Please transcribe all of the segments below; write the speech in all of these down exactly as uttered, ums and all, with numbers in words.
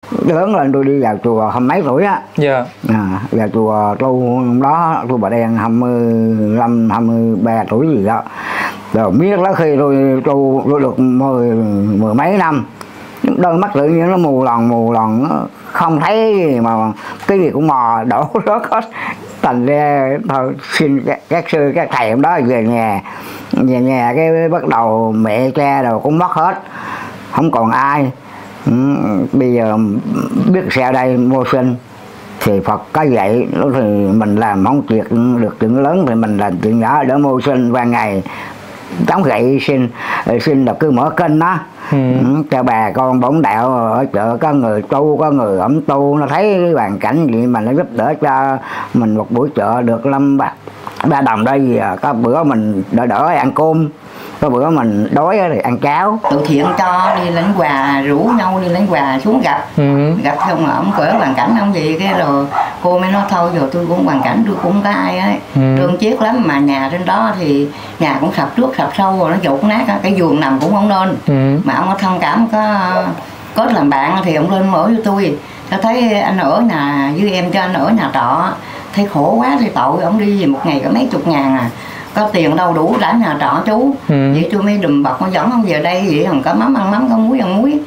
Lớn lên tôi đi vào chùa hai mấy tuổi á. Dạ. À, vào chùa tu đó, tu Bà Đen hai mươi lăm, hai mươi ba tuổi gì đó. Rồi biết đó khi tôi tu tôi được mười, mười mấy năm. Đôi mắt tự nhiên nó mù lòn mù lòn, nó không thấy gì mà cái gì cũng mò đổ rớt hết. Thành ra thôi xin các, các sư các thầy hôm đó về nhà, về nhà cái bắt đầu mẹ cha rồi cũng mất hết, không còn ai. Ừ, bây giờ biết sao đây, mô sinh thì Phật có dạy thì mình làm không chuyện được chuyện lớn thì mình làm chuyện nhỏ đỡ mô sinh ban ngày chống gậy xin xin là cứ mở kênh đó. Ừ. Cho bà con bổn đạo ở chợ có người tu có người ẩm tu, nó thấy cái hoàn cảnh gì mà nó giúp đỡ cho mình một buổi chợ được năm ba, ba đồng đây. À, có bữa mình đỡ đỡ ăn cơm, có bữa mình đói thì ăn cháo. Từ thiện cho đi lãnh quà, rủ nhau đi lãnh quà xuống gặp. Ừ. Gặp xong là ông cỡ hoàn cảnh ông gì cái rồi cô mới nói thôi giờ tôi cũng hoàn cảnh tôi cũng không có ai ấy. Ừ. Thương tiếc lắm mà nhà trên đó thì nhà cũng sập trước sập sau rồi nó dột nát, cái giường nằm cũng không nên. Ừ. Mà ông có thông cảm có có làm bạn thì ông lên mở cho tôi. Tôi thấy anh ở nhà với em cho anh ở nhà trọ, thấy khổ quá thì tội, ông đi về một ngày có mấy chục ngàn à, có tiền đâu đủ trả nhà trọ chú. Ừ. Vậy tôi mới đùm bọc nó dẫn ông về đây vậy, còn có mắm ăn mắm, có muối ăn muối.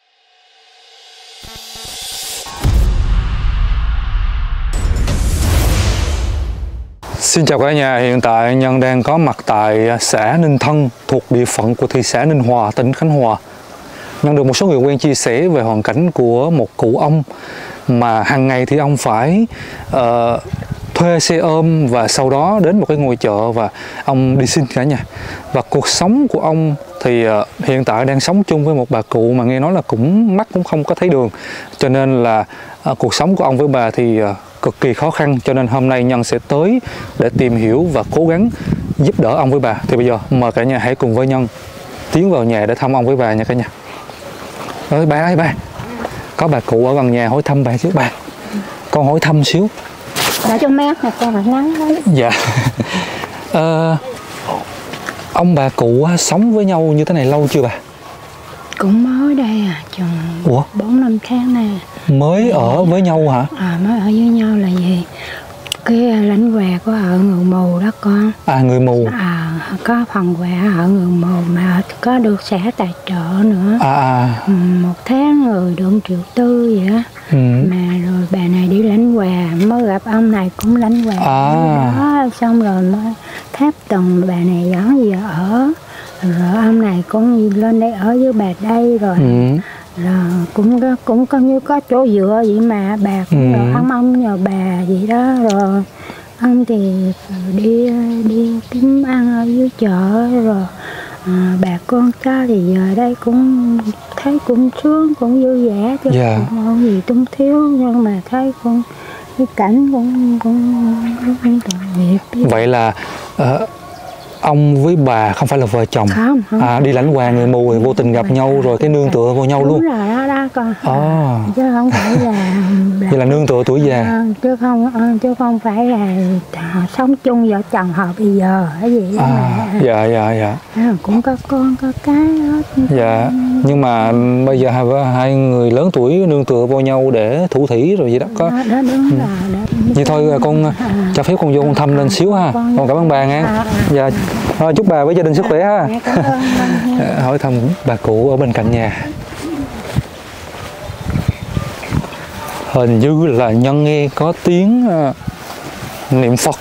Xin chào cả nhà, hiện tại Nhân đang có mặt tại xã Ninh Thân thuộc địa phận của thị xã Ninh Hòa, tỉnh Khánh Hòa. Nhân được một số người quen chia sẻ về hoàn cảnh của một cụ ông mà hàng ngày thì ông phải uh, thuê xe ôm và sau đó đến một cái ngôi chợ và ông đi xin cả nhà. Và cuộc sống của ông thì uh, hiện tại đang sống chung với một bà cụ mà nghe nói là cũng mắt cũng không có thấy đường, cho nên là uh, cuộc sống của ông với bà thì uh, cực kỳ khó khăn. Cho nên hôm nay Nhân sẽ tới để tìm hiểu và cố gắng giúp đỡ ông với bà. Thì bây giờ mời cả nhà hãy cùng với Nhân tiến vào nhà để thăm ông với bà nha cả nhà. Ơi bà ơi bà, có bà cụ ở gần nhà hỏi thăm bà xíu bà. Con hỏi thăm xíu. Để cho mát nè, con phải nắng đấy. Dạ. à, ông bà cụ sống với nhau như thế này lâu chưa bà? Cũng mới đây à, chừng Ủa? bốn năm tháng này. Mới ở với nhau hả? À, mới ở với nhau là gì? Cái lãnh quà của họ người mù đó con. À, người mù. À, có phần quà họ người mù mà có được xã tài trợ nữa. À, à. Một tháng người được triệu tư vậy á. Ừ. Mà rồi bà này đi lãnh quà, mới gặp ông này cũng lãnh quà. À. Đó, xong rồi mới tháp tùng bà này dẫn về ở. Rồi ông này cũng lên đây ở với bà đây rồi. Ừ. Rồi cũng có, cũng có như có chỗ dựa vậy mà bà cũng ừ. Rồi ông ông nhờ bà vậy đó. Rồi ông thì đi đi kiếm ăn ở dưới chợ rồi à, bà con cháu thì giờ đây cũng thấy cũng sướng cũng vui vẻ chứ yeah. Cũng không gì tung thiếu, nhưng mà thấy cũng cái cảnh cũng cũng cũng tội nghiệp. Vậy là uh, ông với bà không phải là vợ chồng? Không, không. À, đi lãnh quà người mù thì vô tình gặp nhau rồi cái nương tựa vô nhau đúng luôn. Đúng rồi đó, đó con. À. Chứ không phải là vậy là nương tựa tuổi già. À, chứ không chứ không phải là à, sống chung vợ chồng họ bây giờ cái gì đó à, mà. Dạ dạ dạ. À, cũng có con có cái hết. Dạ. Nhưng mà bây giờ hai, hai người lớn tuổi nương tựa vô nhau để thủ thủy rồi gì đó có. Đó, đó đúng ừ. Rồi. Đó. Vậy thôi con à. Cho phép con vô con thăm lên xíu ha. Con, con cảm ơn bà nghe. À, à. Dạ. Thôi, chúc bà với gia đình sức khỏe ha. Dạ, hỏi thăm bà cụ ở bên cạnh nhà. Hình như là Nhân nghe có tiếng uh, niệm Phật.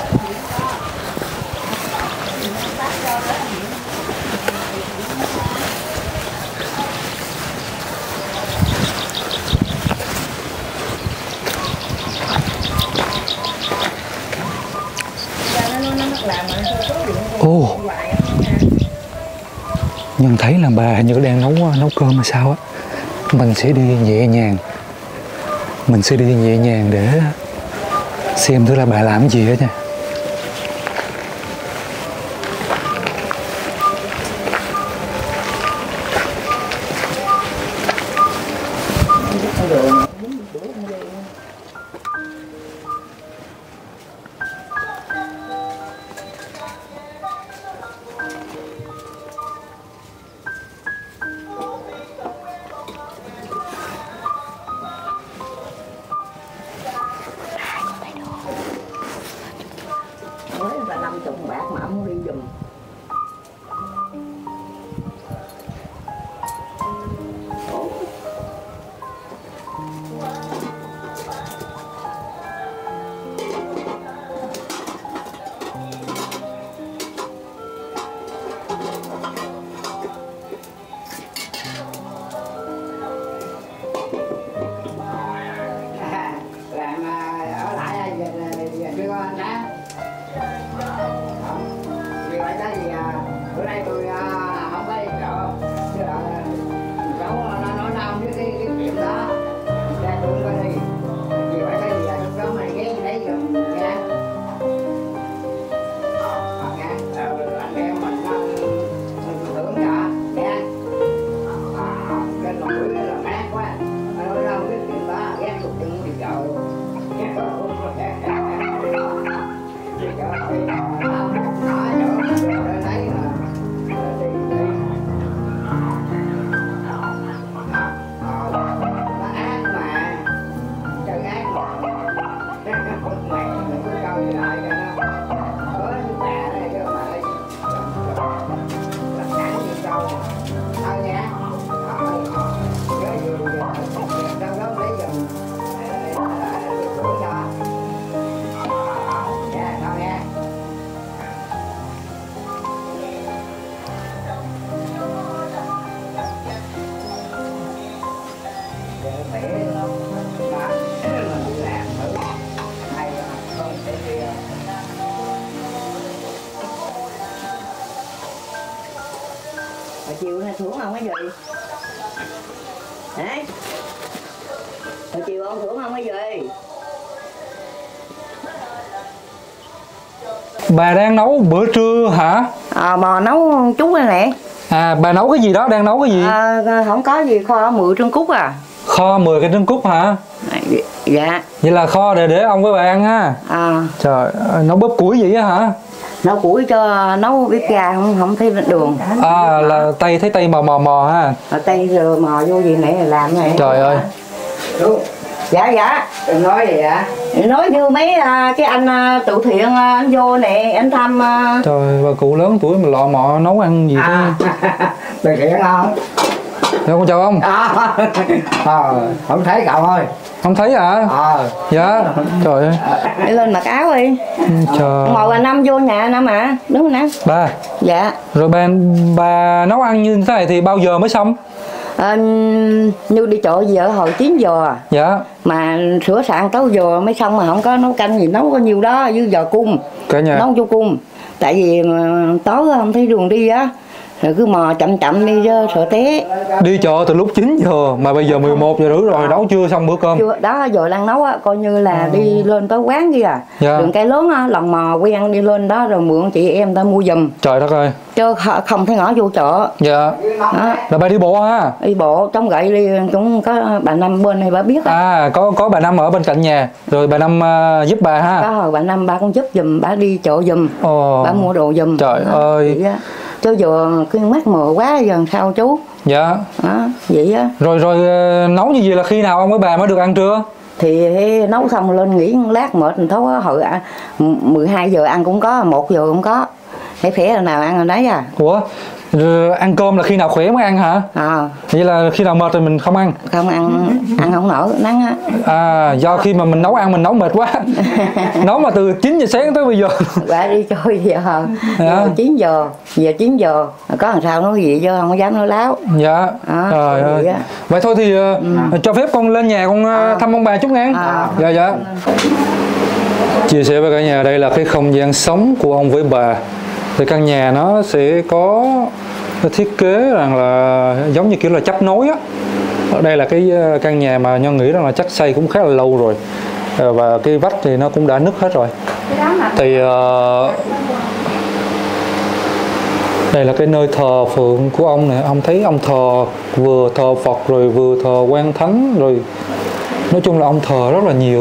Ồ, Nhân thấy là bà như đang nấu nấu cơm hay sao á. Mình sẽ đi nhẹ nhàng, mình sẽ đi nhẹ nhàng để xem thử là bà làm cái gì đó nha. ông bạc mà ông đi giùm. Bữa nay tôi không có đi chợ, chứ là cháu nó nói nông với cái cái chuyện đó, ra tôi không có đi. Vì phải cái gì là lúc đó mày ghé lấy giùm nha. Ờ nha, anh em mình mình tưởng cả nha. À, cái nồi là mát quá, nói đâu cái chuyện đó ghé chụp chân thì chợ. Thì chợ thì không nói nữa, rồi lấy là chiều nay thưởng không cái gì? Hả? Hồi chiều ông thưởng không cái gì? Bà đang nấu bữa trưa hả? À, bà nấu chút đây nè. À, bà nấu cái gì đó, đang nấu cái gì? À, không có gì, kho mười trứng cút à. Kho mười cái trứng cút hả? Dạ. Vậy là kho để để ông với bà ăn ha. À. Trời, nấu bắp củi vậy á hả? Nấu củi cho nấu bếp ga không không thấy đường. À, là tay thấy tay mò mò mò ha. À, tay giờ mò vô gì nãy là làm này. Trời ơi. Đúng. Dạ dạ. Đừng nói gì hả? Nói như mấy uh, cái anh uh, tự thiện uh, anh vô nè, anh thăm uh... Trời, bà cụ lớn tuổi mà lọ mọ nấu ăn gì thế? À, từ thiện không? Dạ, con chào ông. À, à, không thấy cậu ơi. Không thấy hả? À. Dạ. Trời ơi. Đi lên mặc áo đi. Trời. Ngồi bà Năm vô nhà Năm à, đúng rồi nè. Ba. Dạ. Rồi bà bà nấu ăn như thế này thì bao giờ mới xong? À, như đi chợ giờ hồi chín giờ. Dạ. Mà sửa soạn tới giờ mới xong mà không có nấu canh gì, nấu có nhiều đó với giờ cung. Cả nhà. Nấu vô cung. Tại vì tối không thấy đường đi á. Rồi cứ mò chậm chậm đi cho sợ té. Đi chợ từ lúc chín giờ mà bây giờ mười một giờ rưỡi rồi, nấu chưa xong bữa cơm. Chưa, đó giờ đang nấu á, coi như là à. Đi lên tới quán kia à. Dạ. Đường cây lớn á, lần mò quen đi lên đó rồi mượn chị em ta mua giùm. Trời đất ơi. Chứ không thấy ngõ vô chợ. Dạ. Đó. Là bà đi bộ ha? Đi bộ, trong gậy đi, cũng có bà Năm bên này bà biết á. À, có có bà Năm ở bên cạnh nhà, rồi bà Năm uh, giúp bà ha? Có hồi bà Năm bà cũng giúp giùm, bà đi chợ giùm. Ồ. Bà mua đồ giùm. Trời đó, ơi. Chứ giờ cái mắt mờ quá giờ sao chú? Dạ. Đó, vậy á. Rồi rồi nấu như vậy là khi nào ông với bà mới được ăn trưa? Thì nấu xong lên nghỉ một lát mệt mình thấu hồi mười hai giờ ăn cũng có, một giờ cũng có. Thấy khỏe là nào ăn rồi đấy à. Ủa? Rồi ăn cơm là khi nào khỏe mới ăn hả? À. Vậy là khi nào mệt thì mình không ăn? Không ăn, ăn không nổi, nắng á. À, do khi mà mình nấu ăn mình nấu mệt quá. Nấu mà từ chín giờ sáng tới bây giờ. Bà đi chơi giờ, dạ. chín giờ, giờ chín giờ, có làm sao nói gì chứ không có dám nói láo. Dạ. À, trời ơi. Vậy, vậy thôi thì ừ. cho phép con lên nhà con à. thăm ông bà chút nghe. À. Dạ dạ. Chia sẻ với cả nhà, đây là cái không gian sống của ông với bà. Thì căn nhà nó sẽ có thiết kế rằng là giống như kiểu là chấp nối á. Ở đây là cái căn nhà mà Nhân nghĩ rằng là chắc xây cũng khá là lâu rồi, và cái vách thì nó cũng đã nứt hết rồi. Thì uh, đây là cái nơi thờ phượng của ông này. Ông thấy ông thờ vừa thờ Phật rồi vừa thờ quan thánh, rồi nói chung là ông thờ rất là nhiều.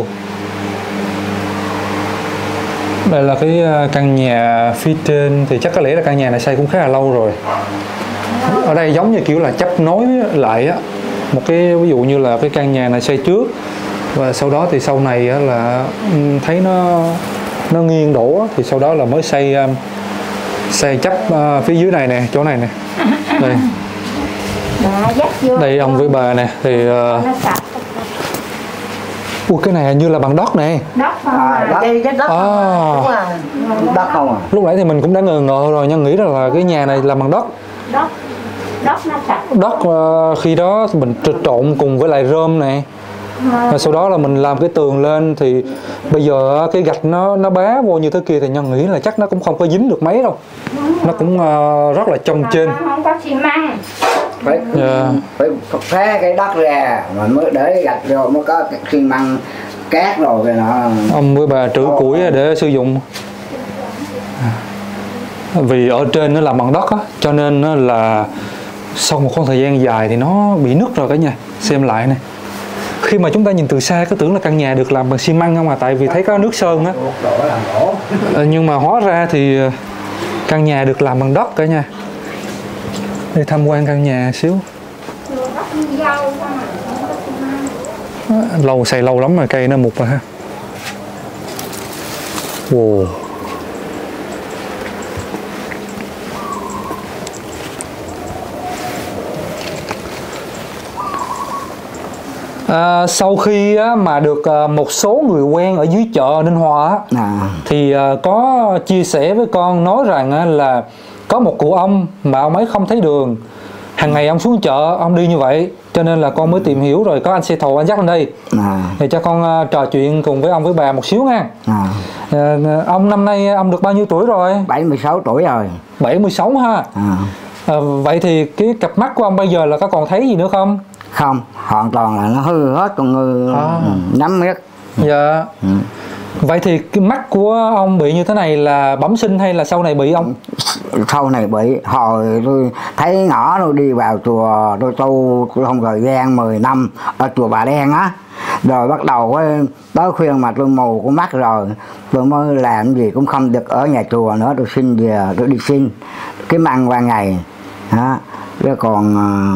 Đây là cái căn nhà phía trên, thì chắc có lẽ là căn nhà này xây cũng khá là lâu rồi. Ở đây giống như kiểu là chấp nối lại á, một cái ví dụ như là cái căn nhà này xây trước và sau đó thì sau này á là thấy nó nó nghiêng đổ thì sau đó là mới xây xây chắp uh, phía dưới này nè, chỗ này nè. Đây. Đây ông với bà nè thì uh... Ủa, cái này như là bằng đất này. Đất à, đất. Cái, cái đất, à. Đất không à? Lúc nãy thì mình cũng đã ngờ ngờ rồi, nhưng nghĩ rằng là cái nhà này là bằng đất. Đất. Đất nó sạch. Đất uh, khi đó mình trộn cùng với lại rơm này. Và sau đó là mình làm cái tường lên thì bây giờ cái gạch nó nó bá vô như thế kia thì Nhân nghĩ là chắc nó cũng không có dính được mấy đâu. Nó cũng uh, rất là chông trên. Không có xi măng. Phải, yeah. phải phá cái đất ra mà mới để gạch vô mới có cái xi măng cát rồi cái nọ. Ông với bà trữ củi để sử dụng. Vì ở trên nó làm bằng đất á, cho nên nó là sau một khoảng thời gian dài thì nó bị nứt rồi cả nhà. Xem lại này. Khi mà chúng ta nhìn từ xa cứ tưởng là căn nhà được làm bằng xi măng không à, tại vì thấy có nước sơn á. Nhưng mà hóa ra thì căn nhà được làm bằng đất cả nhà. Đi tham quan căn nhà xíu. Lâu xây lâu lắm rồi, cây nó mục rồi ha. Wow. À, sau khi á, mà được à, một số người quen ở dưới chợ Ninh Hòa á, à. thì à, có chia sẻ với con nói rằng á, là có một cụ ông mà ông ấy không thấy đường. Hàng ngày ông xuống chợ ông đi như vậy, cho nên là con mới tìm hiểu rồi có anh xe thồ anh dắt lên đây. À. Thì cho con uh, trò chuyện cùng với ông với bà một xíu nha. À. À, ông năm nay ông được bao nhiêu tuổi rồi? bảy mươi sáu tuổi rồi. bảy mươi sáu ha. À. À, vậy thì cái cặp mắt của ông bây giờ là có còn thấy gì nữa không? Không, hoàn toàn là nó hư hết, con ngư à. Nhắm miết. Dạ. Ừ. Vậy thì cái mắt của ông bị như thế này là bẩm sinh hay là sau này bị ông? Sau này bị. Hồi tôi thấy nhỏ tôi đi vào chùa tôi tu không thời gian mười năm ở chùa Bà Đen á, rồi bắt đầu tới khuyên mà tôi mù của mắt rồi tôi mới làm gì cũng không được ở nhà chùa nữa, tôi xin về tôi đi xin kiếm ăn qua ngày đó. Chứ còn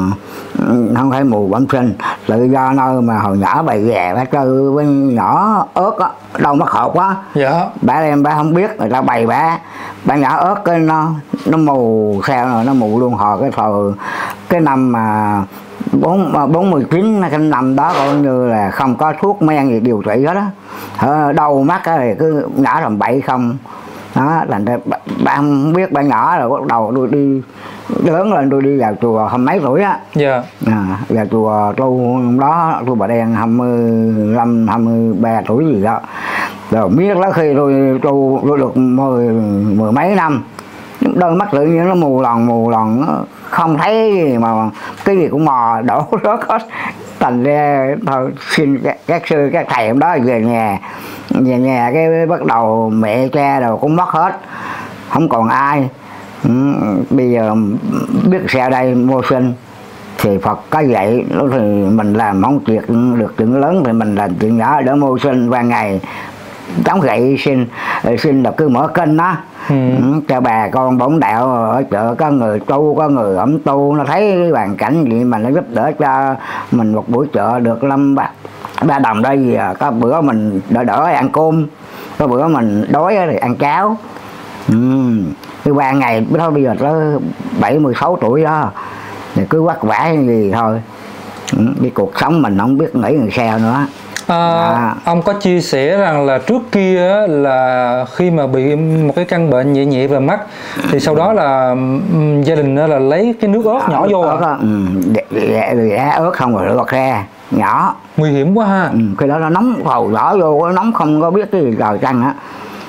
không phải mù bẩm sinh, tự do nơi mà hồi nhỏ bày ghè bác chơi với nhỏ ớt á, đâu mất hộp quá. Dạ. Bà em bà không biết, người ta bày bà bà nhỏ ớt cái nó nó mù sao rồi nó mù luôn. Hồi cái thời cái năm mà bốn bốn mươi chín cái năm đó coi như là không có thuốc men gì điều trị hết á, ở đâu mắt á thì cứ nhỏ làm bậy không đó. Là bà không biết, bà nhỏ rồi bắt đầu tôi đi lớn lên tôi đi vào chùa hai mấy tuổi á. Dạ. À, vào chùa tu đó tôi Bà Đen hai mươi lăm hai mươi ba tuổi gì đó, rồi biết đó khi tôi tu tôi được mười mười mấy năm đôi mắt tự nhiên nó mù lòn mù lòn, nó không thấy gì mà cái gì cũng mò đổ rớt hết. Thành ra thôi xin các, các sư các thầy hôm đó về nhà về nhà cái bắt đầu mẹ cha rồi cũng mất hết, không còn ai. Ừ, bây giờ biết sao đây mô sinh thì Phật có dạy lúc thì mình làm món chuyện được chuyện lớn thì mình làm chuyện nhỏ để mô sinh qua ngày chống gậy xin xin đọc cứ mở kênh đó. Ừ. Cho bà con bổn đạo ở chợ có người tu có người ẩm tu, nó thấy hoàn cảnh gì mà nó giúp đỡ cho mình một buổi chợ được năm ba ba đồng đây gì à. Có bữa mình đỡ đỡ ăn cơm, có bữa mình đói thì ăn cháo. Ừ. Cứ ba ngày thôi bây giờ tới bảy mươi sáu tuổi đó thì cứ vất vả như gì thôi. Ừ. Cái cuộc sống mình không biết nghĩ làm sao nữa. À, à. Ông có chia sẻ rằng là trước kia là khi mà bị một cái căn bệnh nhẹ nhẹ về mắt thì sau đó là um, gia đình là lấy cái nước ớt à, nhỏ vô ớt, à? Ừ, để, để, để ớt không rồi lọt ra nhỏ nguy hiểm quá ha. Ừ, cái đó nó nóng phầu nhỏ vô, nó nóng không có biết cái gì trời trăng á.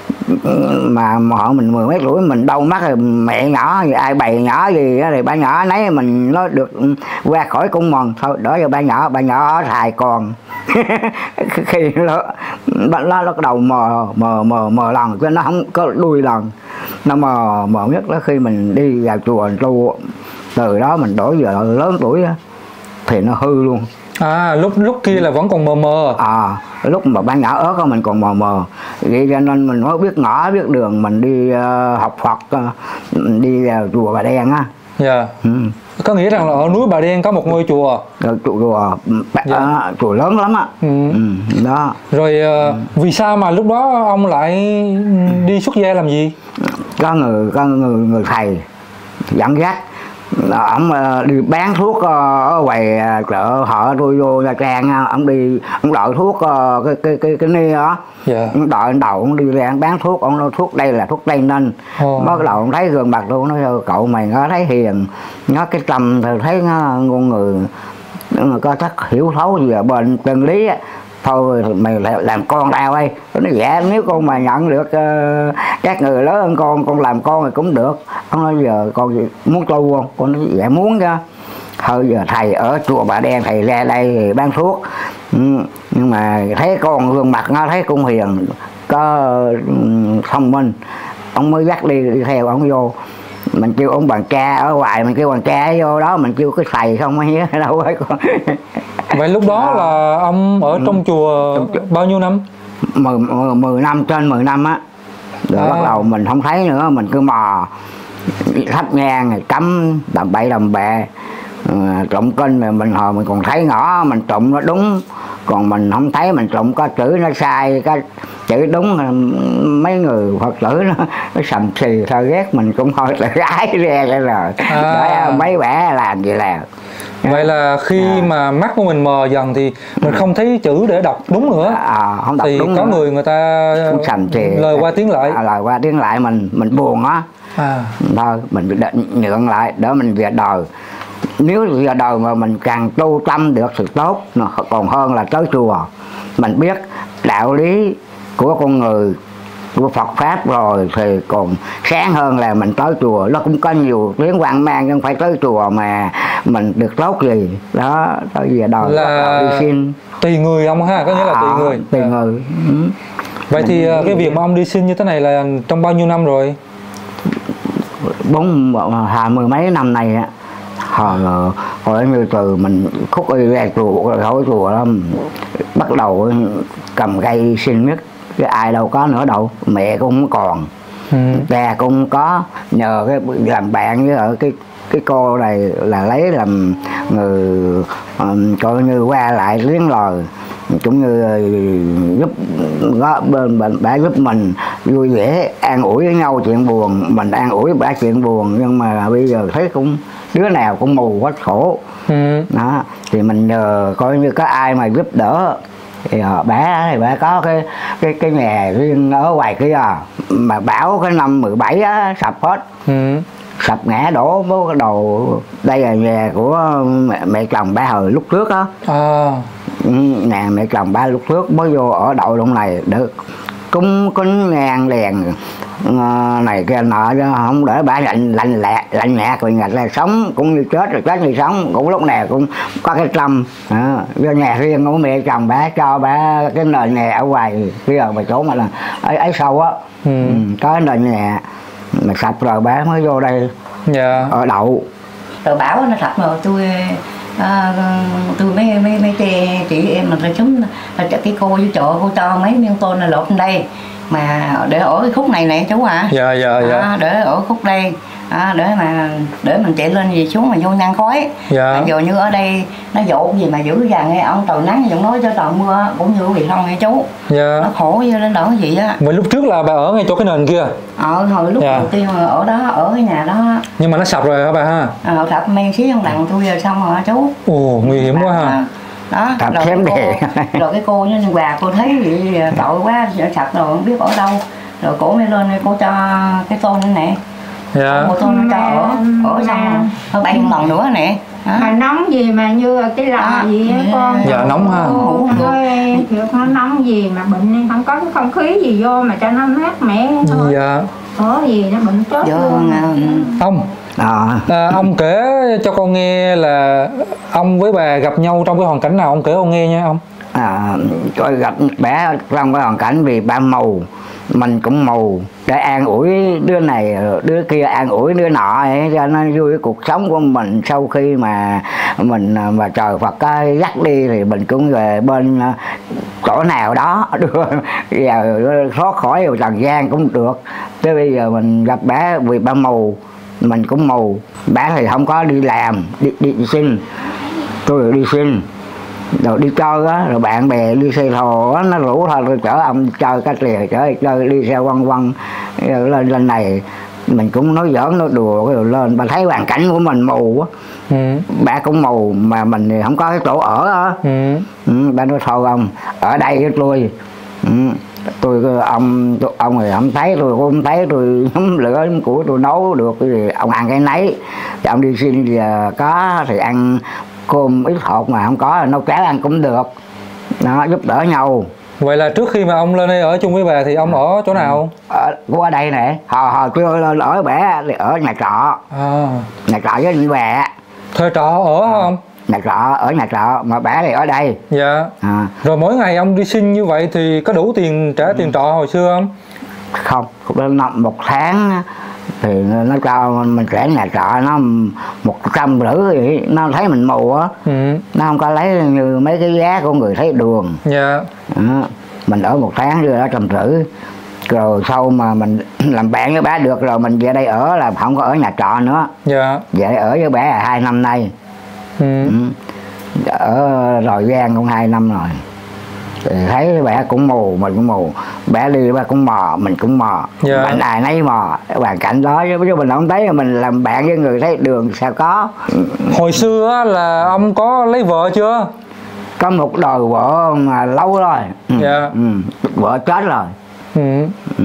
Mà họ mình mười mấy tuổi mình đau mắt rồi mẹ nhỏ gì ai bày nhỏ gì đó, thì ba nhỏ nấy mình nó được qua khỏi cung mòn thôi đỡ cho ba nhỏ ba nhỏ xài còn khi nó nó bắt đầu mờ mờ mờ mờ lần cho nó không có đuôi lần, nó mờ mờ nhất đó khi mình đi vào chùa tu, từ đó mình đổi giờ lớn tuổi đó, thì nó hư luôn. À lúc lúc kia là vẫn còn mờ mờ. À lúc mà ban nhỏ ớt mình còn mờ mờ, vậy cho nên mình mới biết ngõ biết đường mình đi uh, học Phật uh, đi vào chùa Bà Đen á. Dạ. Ừ. Có nghĩa rằng là ở núi Bà Đen có một ngôi chùa. Rồi chùa chùa Dạ. à, chùa lớn lắm á. Ừ. Ừ. Đó. Rồi uh, vì sao mà lúc đó ông lại đi xuất gia làm gì? Có người có người người thầy dẫn dắt, ông đi bán thuốc ở ngoài chợ họ tôi vô Nha Trang, ông đi ông đợi thuốc cái cái cái cái ni đó. Dạ. Ông đợi đầu ông đi ra bán thuốc, ông nói thuốc đây là thuốc Tây Ninh. Oh. Bắt đầu ông thấy gương mặt luôn, nói cậu mày nó thấy hiền, nó cái tâm thấy nó con người nó có chắc hiểu thấu gì ở bên chân lý á. Thôi mày làm con tao ấy. Nó dạ nếu con mà nhận được uh, các người lớn hơn con con làm con thì cũng được. Ông nói giờ con muốn tu không? Con nói dạ muốn chứ. Thôi giờ thầy ở chùa Bà Đen thầy ra đây thì bán thuốc, ừ, nhưng mà thấy con gương mặt nó thấy cũng hiền, có thông minh, ông mới dắt đi, đi theo ông vô. Mình kêu ông bằng cha ở ngoài, mình kêu bằng cha vô đó, mình kêu cái thầy không ấy đâu ấy con. Vậy lúc đó à, là ông ở trong chùa bao nhiêu năm? Mười, mười, mười năm, trên mười năm á. Rồi à. Bắt đầu mình không thấy nữa, mình cứ mò thắp nhang, cắm đầm bậy đầm bẹ, trộm kinh rồi mình hồi mình còn thấy ngõ mình trộm nó đúng, còn mình không thấy mình trộm có chữ nó sai, có chữ đúng, mấy người Phật tử nó, nó sầm xì thôi ghét mình cũng thôi tự ái ra cái rồi à. Mấy bẻ làm gì làm. Vậy là khi à. mà mắt của mình mờ dần thì mình không thấy chữ để đọc đúng nữa, à, không đọc thì đúng có nữa. Người người ta sầm xì lời qua tiếng lại, à, lời qua tiếng lại mình mình buồn á. À. Thôi mình nhượng lại để mình về đời. Nếu giờ đời mà mình càng tu tâm được sự tốt, còn hơn là tới chùa. Mình biết đạo lý của con người, của Phật Pháp rồi thì còn sáng hơn là mình tới chùa. Nó cũng có nhiều tiếng hoang mang, nhưng phải tới chùa mà mình được tốt gì. Đó, tới giờ đời là đi xin. Tùy người ông ha, có nghĩa là tùy à, người. Tùy người. Ừ. Vậy mình thì đi... cái việc mà ông đi xin như thế này là trong bao nhiêu năm rồi? Bốn, hai mươi mấy năm này á. Hồi, hồi như từ mình khúc y ra chùa, khỏi chùa đó, bắt đầu cầm cây xin miết, cái ai đâu có nữa đâu, mẹ cũng không còn, ừ. Cha cũng không có, nhờ cái làm bạn với ở cái cái cô này là lấy làm người um, coi như qua lại liếng lời, cũng như giúp bên bà giúp mình vui vẻ an ủi với nhau chuyện buồn, mình an ủi bà chuyện buồn, nhưng mà bây giờ thấy cũng đứa nào cũng mù quá khổ, ừ. Đó thì mình nhờ coi như có ai mà giúp đỡ thì họ bà thì bà có cái cái cái nhà riêng ở ngoài kia mà bảo cái năm mười bảy á sập hết, ừ. Sập ngã đổ với cái đầu. Đây là nhà của mẹ, mẹ chồng bà hồi lúc trước á. À. Nhà mẹ chồng ba lúc trước mới vô ở đậu trong này được cúng kính ngang đèn này kia nọ, chứ không để bà lạnh lạnh lẹ lạnh nhạt rồi ngạch là sống cũng như chết rồi chết như sống, cũng lúc nào cũng có cái tâm. À, nhà riêng của mẹ chồng bà cho bà cái nền nhà ở ngoài kia mà chỗ mà là ấy, ấy sâu á, ừ. Có nền nhà mà sập rồi bà mới vô đây, yeah. Ở đậu rồi bảo nó sập rồi tôi À, tôi mấy mấy mấy chị, chị em là chúng là cái cô với chợ cô cho mấy miếng tôn là lột lên đây mà để ở cái khúc này nè chú à. Dạ dạ dạ. À, để ở khúc đây. À, để mà để mình chạy lên gì xuống mà vô nhăn khói. Dạ. Giờ như ở đây nó dột gì mà dữ dằn nghe ông trời nắng giọng nói cho trời mưa cũng như bị không nghe chú. Dạ. Nó khổ như lên đỡ gì á. Vậy lúc trước là bà ở ngay chỗ cái nền kia. Ờ hồi lúc dạ. đầu tiên ở đó ở cái nhà đó. Nhưng mà nó sập rồi hả bà ha? Ờ sập men xí trong đằng tôi giờ xong rồi chú. Ồ nguy hiểm quá ha. Đó rồi cái, cô, rồi cái cô như Hòa cô thấy vậy tội quá sập rồi không biết ở đâu, rồi cổ mới lên cô cho cái tôn nè. Dạ. Một tôn nó cho ở ở xong rồi bay một lần nữa nè. Hả? Mà nóng gì mà như cái lòng à, gì á con. Dạ nóng ha. Ôi, nó nóng gì mà bệnh không có cái không khí gì vô mà cho nó mát mẻ thôi. Dạ. Có gì nó bệnh chết luôn. Ông à. À, ông kể cho con nghe là ông với bà gặp nhau trong cái hoàn cảnh nào, ông kể con nghe nha ông. À, tôi gặp bé trong cái hoàn cảnh vì ba mù, mình cũng mù, để an ủi đứa này đứa kia, an ủi đứa nọ ấy, cho nó vui cái cuộc sống của mình. Sau khi mà mình mà trời Phật dắt đi thì mình cũng về bên chỗ nào đó đưa giờ thoát khỏi trần gian cũng được. Tới bây giờ mình gặp bé vì ba mù mình cũng mù. Bé thì không có đi làm, đi, đi, đi xin, tôi đi xin rồi đi chơi á, rồi bạn bè đi xe thồ á, nó rủ thôi tôi chở ông chơi cái lìa, chở chơi đi xe quăng quăng lên lên này. Mình cũng nói giỡn nói đùa rồi lên. Bà thấy hoàn cảnh của mình mù á, ừ. Bà cũng mù mà mình thì không có cái chỗ ở á, ừ. Ừ, bà nói thôi ông ở đây với tôi, ừ. Tôi ông tôi, ông thì không thấy, tôi cũng không thấy, tôi nhóm lửa của tôi nấu được thì ông ăn cái nấy, thì ông đi xin thì có thì ăn cơm ít hột, mà không có nấu cháo ăn cũng được, nó giúp đỡ nhau. Vậy là trước khi mà ông lên đây ở chung với bà thì ông ở chỗ nào? Ở, ở đây nè, hồi hồi tôi lên ở bẻ thì ở nhà trọ, à. Nhà trọ với anh bè. Thuê trọ ở không? Nhà trọ, ở nhà trọ, mà bẻ thì ở đây. Dạ. À. Rồi mỗi ngày ông đi xin như vậy thì có đủ tiền trả tiền trọ hồi xưa không? Không, không một tháng thì nó cho mình trả nhà trọ nó một trăm rưỡi thì nó thấy mình mù á, ừ. Nó không có lấy như mấy cái giá của người thấy đường. Dạ. Đó. Mình ở một tháng đưa đó trăm rưỡi, rồi sau mà mình làm bạn với bé được rồi mình về đây ở là không có ở nhà trọ nữa. Dạ. Về ở với bé là hai năm nay, ừ. Ừ. Ở rồi gian cũng hai năm rồi. Thì thấy bé cũng mù, mình cũng mù, bé đi bé cũng mò, mình cũng mò, dạ. Bạn ai nấy mò, hoàn cảnh đó chứ mình không thấy, mình làm bạn với người thấy đường sao có. Hồi xưa là ông có lấy vợ chưa? Có một đời vợ mà lâu rồi, dạ. Ừ. Vợ chết rồi, ừ. Ừ.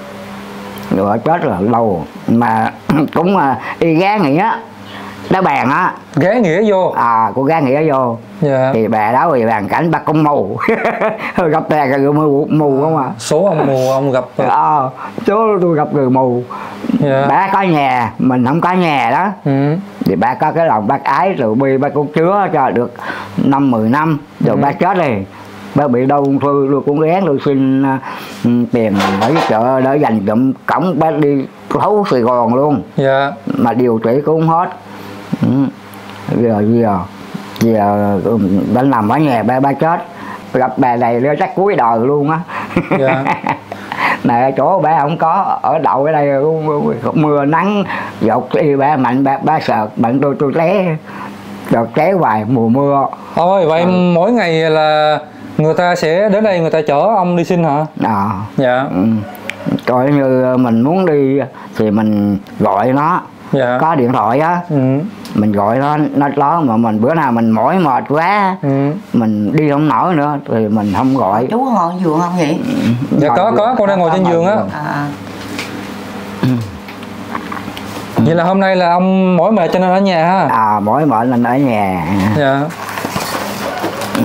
Vợ chết rồi lâu mà cũng đi ghé nghĩa đá bàn á, ghé nghĩa vô, à cô ghé nghĩa vô, dạ. Thì bà đó thì hoàn cảnh bà cũng mù, gặp bè người mù mù không à. Số ông mù ông gặp, ờ à, số tôi gặp người mù, dạ. Bà có nhà mình không có nhà đó, ừ. Thì bà có cái lòng bác ái rồi bi bà cũng chứa cho được năm mười năm rồi, ừ. Bà chết rồi, bà bị đau ung thư, tôi cũng ghé tôi xin uh, tiền ở chợ để dành dụm cổng bà đi thấu Sài Gòn luôn, dạ. Mà điều trị cũng không hết. Ừ. Giờ giờ giờ bà nằm ở nhà ba ba chết, gặp bà này nó chắc cuối đời luôn á. Dạ. Này chỗ bà không có ở đậu ở đây mưa nắng dột đi bà mạnh bà, bà sợ bạn tôi tôi té rồi té hoài mùa mưa. Ôi vậy, ừ. Mỗi ngày là người ta sẽ đến đây người ta chở ông đi xin hả? À. Dạ. Ừ. Coi như mình muốn đi thì mình gọi nó, dạ. Có điện thoại á, ừ. Mình gọi nó nó đó, mà mình bữa nào mình mỏi mệt quá, ừ. Mình đi không nổi nữa thì mình không gọi. Chú có ngồi trên giường không vậy? Dạ ngồi có có con đang ngồi trên giường á. À. Ừ. Vậy là hôm nay là ông mỏi mệt cho nên ở nhà ha? À mỏi mệt nên ở nhà. Dạ. Ừ.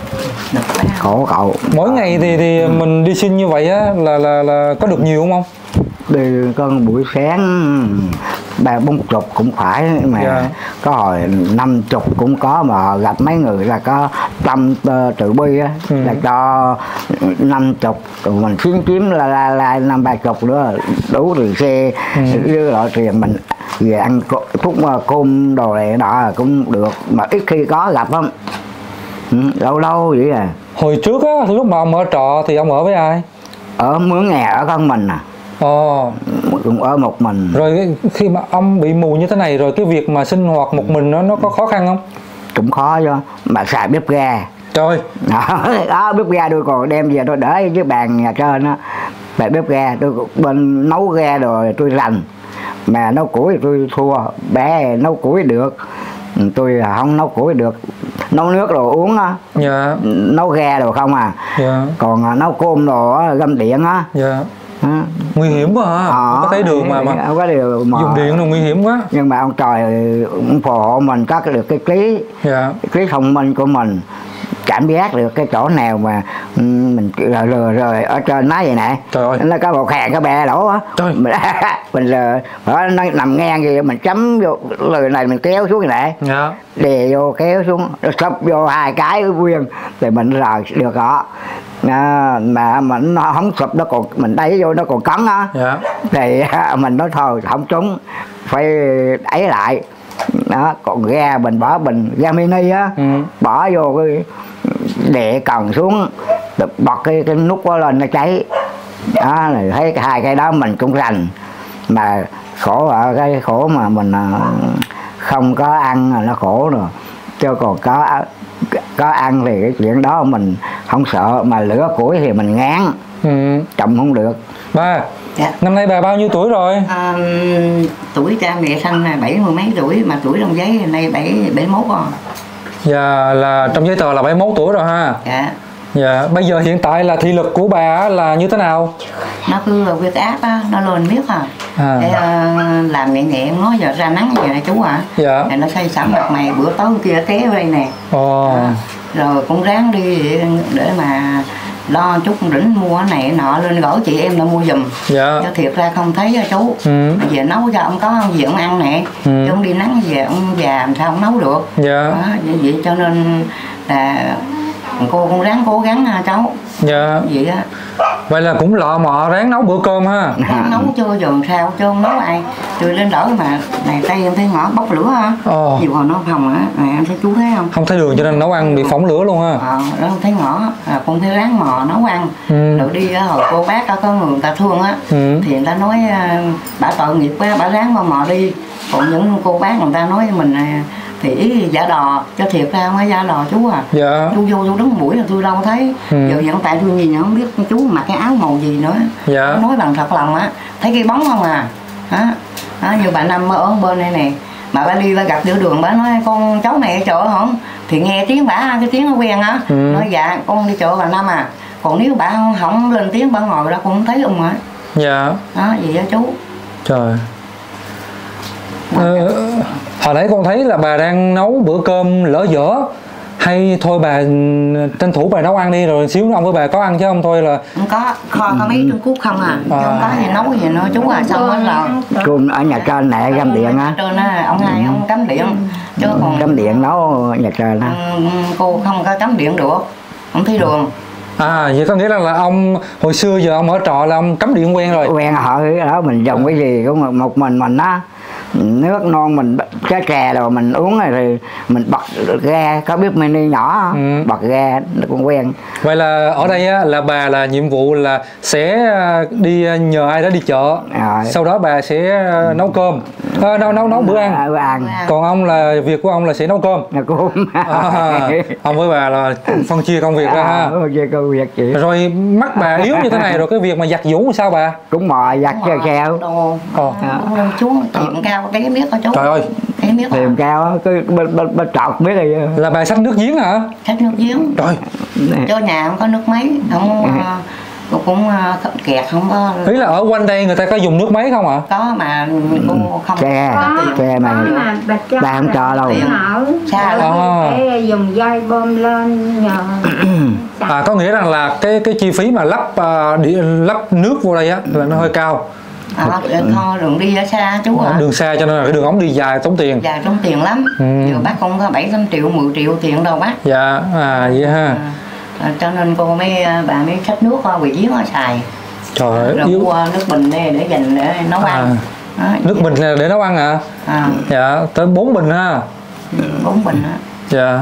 Khổ cậu. Mỗi ngày thì thì ừ. mình đi xin như vậy á là là là có được nhiều không ông? Đi con buổi sáng ba bốn chục cũng phải, mà yeah. Có hồi năm chục cũng có, mà gặp mấy người là có tâm uh, tự bi á, ừ. Là cho năm chục, rồi mình kiếm kiếm là là, là năm ba chục nữa đủ tiền xe, ừ. Với loại tiền mình về ăn thuốc cơm đồ này đó cũng được, mà ít khi có gặp lắm, ừ, lâu lâu vậy à. Hồi trước á, lúc mà ông ở trọ thì ông ở với ai? Ở mướn nhà ở con mình à. Ồ. Cũng ở một mình. Rồi khi mà ông bị mù như thế này rồi, cái việc mà sinh hoạt một mình nó nó có khó khăn không? Cũng khó chứ, mà xài bếp ga. Trời. Đó, đó bếp ga tôi còn đem về tôi để với bàn nhà trên á. Tại bếp ga tôi bên nấu ga rồi tôi rành, mà nấu củi thì tôi thua, bé nấu củi được, tôi không nấu củi được, nấu nước đồ uống á, dạ. Nấu ga đồ không à, dạ. Còn nấu cơm đồ á, găm điện á, dạ. À. Nguy hiểm quá hả? À, có thấy đường mà mà không có điều mà dùng điện là nguy hiểm quá. Nhưng mà ông trời ông phù hộ mình có được cái trí, dạ. Cái trí thông minh của mình, cảm giác được cái chỗ nào mà mình lờ lờ rồi ở trên nói vậy nè, nó có một hàng cái bè đổ á, mình mình lờ nó nằm ngang gì mình chấm vô lời này mình kéo xuống này nè, dạ. Đè vô kéo xuống sập vô hai cái quyền thì mình rời được đó. À, mà mình nó không sụp, nó còn mình đẩy vô nó còn cắn á, dạ. Thì mình nói thôi không trúng phải ấy lại đó. Còn ga mình bỏ bình ga mini á, ừ. Bỏ vô cái đè cần xuống bật cái, cái nút đó lên nó cháy đó, này thấy hai cái đó mình cũng rành, mà khổ ở cái khổ mà mình không có ăn là nó khổ rồi, chứ còn có có ăn thì cái chuyện đó mình không sợ, mà lửa củi thì mình ngán, ừ. chậm không được. Ba, dạ. Năm nay bà bao nhiêu tuổi rồi? À, tuổi cha mẹ sanh là bảy mươi mấy tuổi, mà tuổi trong giấy nay bảy bảy mốt rồi. Dạ, là trong giấy tờ là bảy mươi mốt tuổi rồi ha. Dạ. Dạ, bây giờ hiện tại là thị lực của bà là như thế nào? Nó cứ huyết áp á, nó lên biết à. À. Để, uh, làm nhẹ nhẹ nói giờ ra nắng vậy này chú ạ. À. Dạ. Thì nó xây sẵn mặt mày bữa tối kia té ở đây nè. Ồ. À, rồi cũng ráng đi để mà lo chút rỉnh mua cái này nọ lên gửi chị em đã mua giùm. Dạ. Cho thiệt ra không thấy chú. Ừ. Về nấu cho ông có ông gì ông ăn nè. Ừ. Chứ ông đi nắng về ông già làm sao ông nấu được. Dạ. Đó, vậy cho nên là cô cũng ráng cố gắng ha cháu. Dạ. Vậy á. Vậy là cũng lọ mọ ráng nấu bữa cơm ha. Ráng nấu chưa giờ sao chứ không nấu ai. Tôi lên đỡ mà này tay em thấy ngõ bốc lửa ha. Ồ. Nhiều hồi nó phòng á, này em thấy chú thấy không? Không thấy đường cho nên nấu ăn bị phỏng lửa luôn ha. Ờ, đó không thấy ngõ, à, con thấy ráng mò nấu ăn. Ừ. Rồi đi hồi cô bác có người người ta thương á, ừ. thì người ta nói bả tội nghiệp quá, bả ráng mà mò đi. Còn những cô bác người ta nói mình thì ý giả đò, cho thiệt ra không phải giả đò chú à. Dạ. Chú vô chú đứng mũi là tôi đâu thấy. Ừ. Giờ hiện tại tôi nhìn không biết chú mặc cái áo màu gì nữa. Dạ. Nói bằng thật lòng á, thấy cái bóng không à. Đó. Đó, như bà Năm ở bên đây nè, mà bà đi bà gặp giữa đường bà nói con cháu mẹ chợ không, thì nghe tiếng bà cái tiếng nó quen á. Ừ. Nói dạ con đi chợ bà Năm à, còn nếu bà không, không lên tiếng bà ngồi đó cũng không thấy luôn hả. Dạ. Đó vậy đó chú. Trời. Ờ, hồi nãy con thấy là bà đang nấu bữa cơm lỡ dở, hay thôi bà tranh thủ bà nấu ăn đi rồi xíu ông với bà có ăn chứ không thôi là không có, kho có mấy Trung Quốc không à, chứ à. Không có gì nấu gì nữa chú à. Xong đó là cô ở nhà trên này cắm điện á, trên á ông hai ông cắm điện chứ còn cắm điện nấu nhà trên á. Cô không có cắm điện được, không thấy đường. À vậy có nghĩa là, là ông hồi xưa giờ ông ở trọ là ông cắm điện quen rồi. Quen hỏi đó mình dùng cái gì cũng một mình mình á, nước non mình cái chè rồi mình uống rồi thì mình bật ga, có biết mini nhỏ, ừ. bật ga nó cũng quen. Vậy là ở đây á, là bà là nhiệm vụ là sẽ đi nhờ ai đó đi chợ, rồi. Sau đó bà sẽ nấu cơm, à, nấu nấu nấu bữa ăn. À, bữa ăn. Còn ông là việc của ông là sẽ nấu cơm. Cơm. À, ông với bà là phân chia công việc à, ra ha. Phân chia công việc chị. Rồi mắt bà yếu như thế này rồi cái việc mà giặt giũ sao bà? Cũng mò giặt cho keo. Chú tiệm cao cái biết hả chú? Trời ơi. Cái biết tiệm cao cái bên bên bên trọt biết rồi. Là bà xách nước giếng hả? Xách nước giếng. Trời. Cho nhà không có nước máy, không cũng cũng kẹt không có. Ý là ở quanh đây người ta có dùng nước máy không ạ? Có mà cô không. Xe, xe mà bà không cho đâu. Xa lắm. Để dùng dây bơm lên nhờ. À có nghĩa rằng là cái cái chi phí mà lắp uh, đi, lắp nước vô đây á là nó hơi cao. À, thôi đường đi ở xa chú ạ. À. Đường xa cho nên là cái đường ống đi dài tốn tiền. Dài tốn tiền lắm. Ừ. Giờ bác không có bảy tám triệu, mười triệu tiền đâu bác. Dạ, à vậy ha. À, à, cho nên cô mấy bà mới xách nước qua quỳ giếng ở xài. Trời ơi. Rồi mua nước bình đây để dành để nấu à. ăn. Đó, nước bình là để nấu ăn hả? À? Dạ, tới bốn bình ha. bốn bình á. Dạ.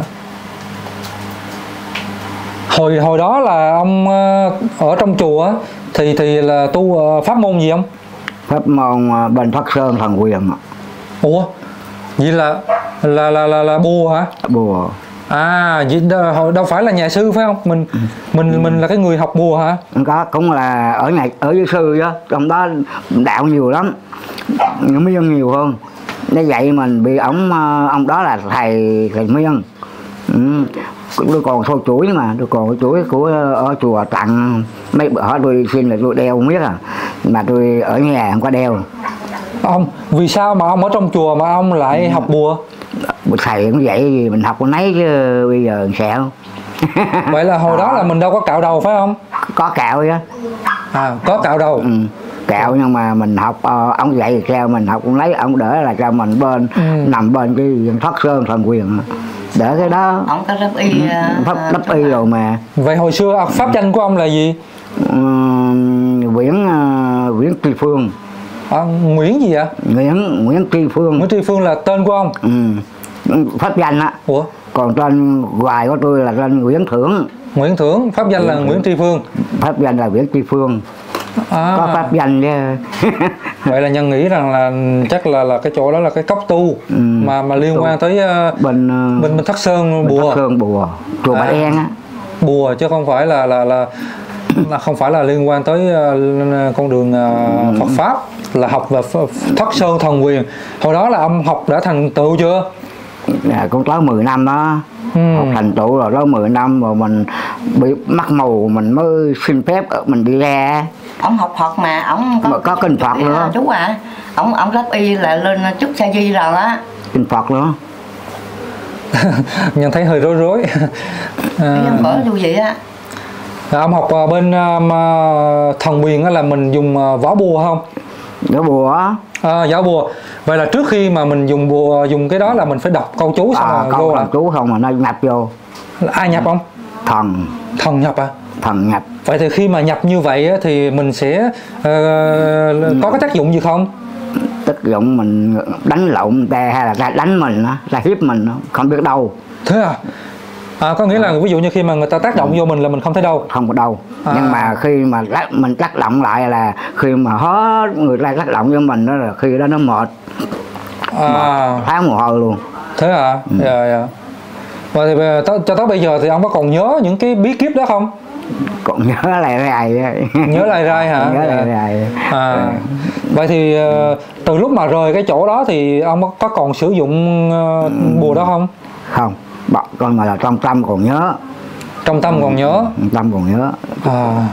Hồi hồi đó là ông ở trong chùa thì thì là tu pháp môn gì không? Pháp môn bên Phật Sơn Thần Quyền. Ủa? Vậy là là là là, là bùa hả? Bùa. À, vậy đâu, đâu phải là nhà sư phải không? Mình ừ. mình ừ. mình là cái người học bùa hả? Không có, cũng là ở nhà ở với sư đó, trong đó đạo nhiều lắm. Miên nhiều hơn. Để vậy mình bị ông ông đó là thầy thầy Miên. Ừ. Tôi còn số chuỗi mà, tôi còn chuỗi của ở chùa tặng mấy bữa tôi xin là tôi đeo không biết à, mà tôi ở nhà không có đeo. Ông vì sao mà ông ở trong chùa mà ông lại ừ. học bùa? Thầy cũng vậy gì mình học có nấy chứ bây giờ sao. Vậy là hồi đó là mình đâu có cạo đầu phải không? Có cạo chứ. À có cạo đầu. Ừ. Cạo nhưng mà mình học uh, ông dạy thì sao mình học cũng lấy ông đỡ là cho mình bên ừ. nằm bên cái Phật Sơn Thần Quyền đỡ cái đó. Ông có đắp y uh, pháp đắp y rồi mà. Vậy hồi xưa pháp danh của ông là gì? Uh, Nguyễn uh, Nguyễn Tri Phương. À, Nguyễn gì vậy? Nguyễn Nguyễn Tri Phương. Nguyễn Tri Phương là tên của ông? Ừ. Pháp danh á. Ủa? Còn tên hoài của tôi là tên Nguyễn Thưởng. Nguyễn Thưởng, pháp danh là Nguyễn Tri Phương. Pháp danh là Nguyễn Tri Phương. À. Có pháp danh chứ. Vậy là Nhân nghĩ rằng là chắc là là cái chỗ đó là cái cốc tu ừ. mà mà liên tu. quan tới uh, bên, uh, bên bên Thất Sơn bên bùa. Thất Sơn bùa, chùa Bà Đen á. Bùa chứ không phải là là là là không phải là liên quan tới uh, con đường uh, Phật pháp, là học về Thất Sơn thần quyền. Hồi đó là ông học đã thành tựu chưa? Dạ, cũng tới mười năm đó. Ừ. Học thành tựu rồi đó, mười năm rồi mình bị mắc mù mình mới xin phép mình đi ra. Ông học Phật mà ông có, mà có kinh Phật nữa à, chú à, ông ông lớp y là lên chút sa di rồi á, kinh Phật nữa. Nhân thấy hơi rối rối. À, bữa như vậy á. Ông học bên uh, thần quyền là mình dùng uh, võ bùa không? Võ bùa á. À, võ bùa. Vậy là trước khi mà mình dùng bùa, dùng cái đó là mình phải đọc câu chú xong à, rồi câu vô là chú không mà nó nhập vô. Ai nhập không? Thần. Thần nhập à? Thần nhập. Vậy thì khi mà nhập như vậy á, thì mình sẽ uh, có cái tác dụng gì không? Tác dụng mình đánh lộn người ta hay là ta đánh mình đó, ta hiếp mình đó, không biết đâu. Thế à? À, có nghĩa là ví dụ như khi mà người ta tác động vô mình là mình không thấy đâu. Không có đâu. À. Nhưng mà khi mà mình tác động lại là khi mà hết người ta tác động vô mình đó là khi đó nó mệt. À. Tháng mồ hôi luôn. Thế à? Ừ. Dạ, dạ. Và thì tới, cho tới bây giờ thì ông có còn nhớ những cái bí kíp đó không? Còn nhớ lại rai. Nhớ lại rai hả? Nhớ dạ. lại rai. À. Vậy thì từ lúc mà rời cái chỗ đó thì ông có còn sử dụng uh, bùa đó không? Không. Bọn con mà là trong tâm còn nhớ. Trong tâm còn nhớ? Trong tâm còn nhớ. À.